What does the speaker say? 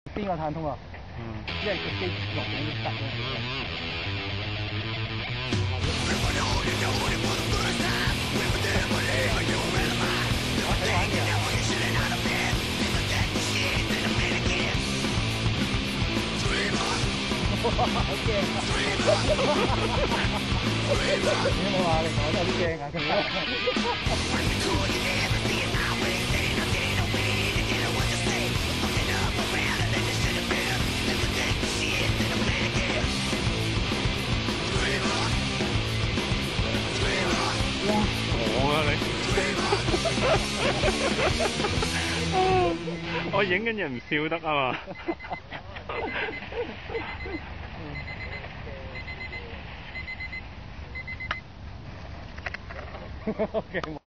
邊個碳通啊？因為個機落緊啲塞好驚啊！你有冇話另外都有啲驚啊？咁我影緊人唔笑得啊嘛。 Okay.